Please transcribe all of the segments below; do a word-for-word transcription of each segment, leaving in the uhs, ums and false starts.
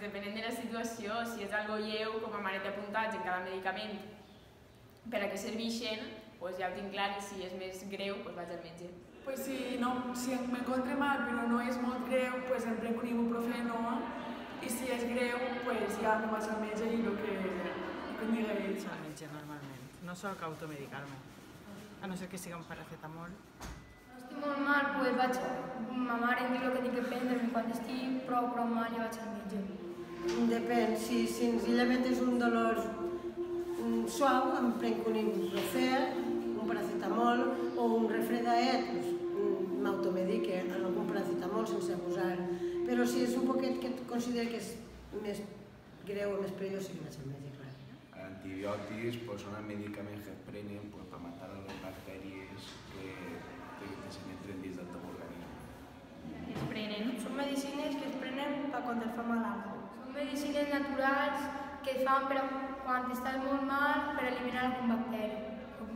depenent de la situació, si és algo lleu, com a manet apuntats en cada medicament per a què serveixen, pues ja ho tinc clar, i si és més greu, pues vaig al metge. Pues si, no, si m'encontre mal però no és molt greu, pues em prenc un ibuprofeno, i si és greu, pues ja me vaig al metge i el que, que em digui ell. Al metge normalment, no soc automedicar-me, a no ser que siga un paracetamol. Estic molt mal, pues vaig, ma mare em diu el que tinc que prendre i quan estic prou, prou mal ja vaig al metge. Depèn, si senzillament és un dolor suau, em prenc un ibuprofè, un paracetamol o un refredaet, m'automedique amb algun paracetamol sense abusar. Però si és un poquet que considero que és més greu o més perillós, sí que vaig al metge, clar. Antibiòtics són els medicaments que es prenen per matar les bactèries que se n'entren dins del teu organisme. Es prenen? Són medicines que es prenen per quan et fa mal algo. Són medicines naturals que es fan per quan estàs molt mal per eliminar algun bacteri.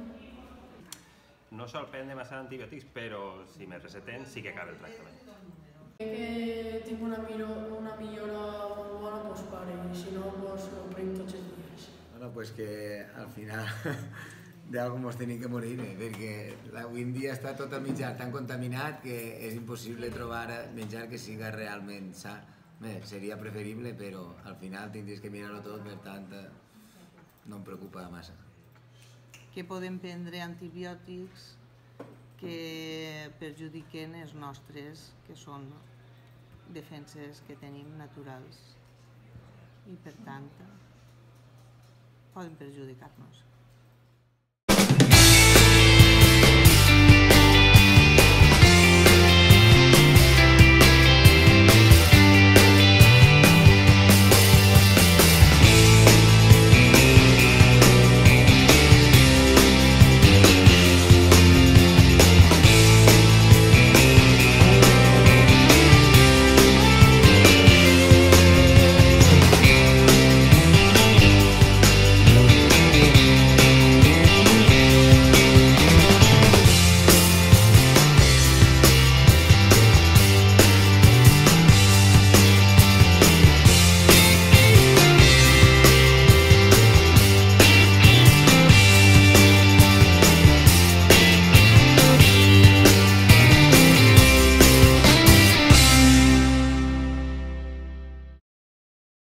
No sol prendre massa antibiòtics, però si me receten sí que acaba el tractament. Que tinc una millora molt bona, doncs pare, i si no, doncs ho prenc tots els dies. Bueno, pues que al final d'algú mos tenim que morir, perquè avui en dia està tot el menjar tan contaminat que és impossible trobar menjar que siga realment sa. Bé, seria preferible, però al final tindries que mirar-ho tot, per tant, no em preocupa massa. Que podem prendre antibiòtics que perjudiquen els nostres, que són defenses que tenim naturals, i per tant poden perjudicar-nos.